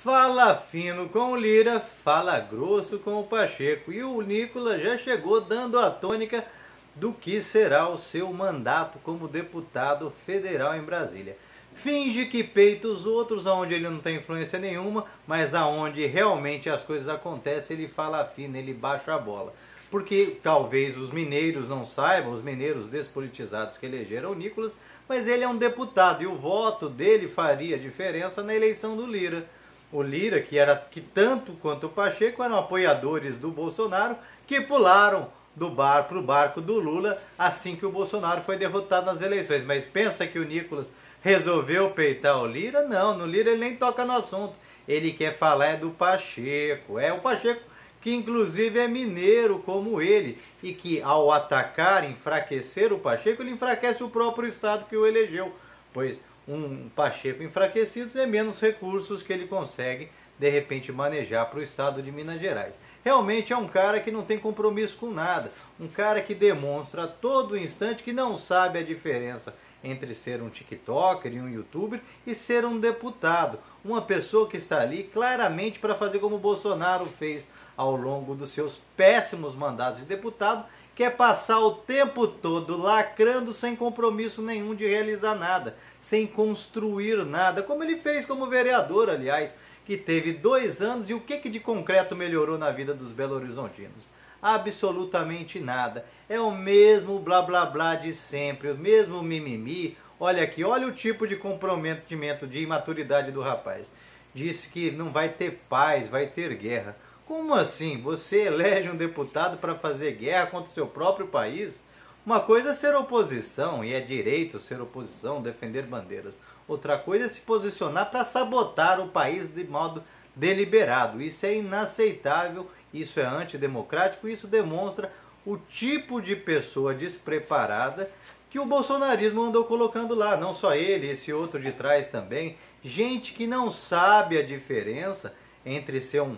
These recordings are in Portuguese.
Fala fino com o Lira, fala grosso com o Pacheco. E o Nicolas já chegou dando a tônica do que será o seu mandato como deputado federal em Brasília. Finge que peita os outros, aonde ele não tem influência nenhuma, mas aonde realmente as coisas acontecem, ele fala fino, ele baixa a bola. Porque talvez os mineiros não saibam, os mineiros despolitizados que elegeram o Nicolas, mas ele é um deputado e o voto dele faria diferença na eleição do Lira. O Lira, que tanto quanto o Pacheco eram apoiadores do Bolsonaro, que pularam pro barco do Lula assim que o Bolsonaro foi derrotado nas eleições. Mas pensa que o Nicolas resolveu peitar o Lira? Não, no Lira ele nem toca no assunto. Ele quer falar é do Pacheco. É o Pacheco que inclusive é mineiro como ele, e que ao atacar, enfraquecer o Pacheco, ele enfraquece o próprio estado que o elegeu, pois um Pacheco enfraquecido é menos recursos que ele consegue de repente manejar para o estado de Minas Gerais. Realmente é um cara que não tem compromisso com nada, um cara que demonstra a todo instante que não sabe a diferença entre ser um TikToker e um YouTuber e ser um deputado. Uma pessoa que está ali claramente para fazer como o Bolsonaro fez ao longo dos seus péssimos mandatos de deputado, que é passar o tempo todo lacrando sem compromisso nenhum de realizar nada, sem construir nada, como ele fez como vereador, aliás, que teve 2 anos, e o que de concreto melhorou na vida dos belo-horizontinos? Absolutamente nada. É o mesmo blá blá blá de sempre, o mesmo mimimi. Olha aqui, olha o tipo de comprometimento, de imaturidade do rapaz. Disse que não vai ter paz, vai ter guerra. Como assim? Você elege um deputado para fazer guerra contra o seu próprio país? Uma coisa é ser oposição, e é direito ser oposição, defender bandeiras. Outra coisa é se posicionar para sabotar o país de modo deliberado. Isso é inaceitável, isso é antidemocrático, isso demonstra o tipo de pessoa despreparada que o bolsonarismo andou colocando lá. Não só ele, esse outro de trás também. Gente que não sabe a diferença entre ser um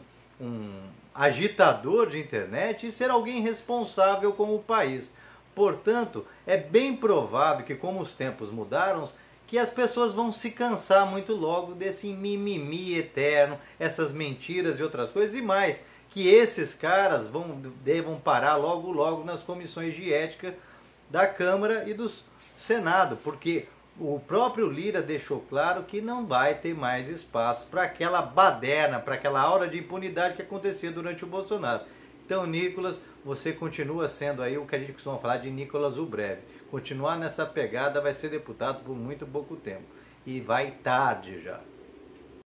agitador de internet e ser alguém responsável com o país. Portanto, é bem provável que, como os tempos mudaram, que as pessoas vão se cansar muito logo desse mimimi eterno, essas mentiras e outras coisas, e mais, que esses caras devam parar logo nas comissões de ética da Câmara e do Senado, porque o próprio Lira deixou claro que não vai ter mais espaço para aquela baderna, para aquela aura de impunidade que acontecia durante o Bolsonaro. Então, Nicolas, você continua sendo aí o que a gente costuma falar de Nicolas o Breve. Continuar nessa pegada, vai ser deputado por muito pouco tempo. E vai tarde já.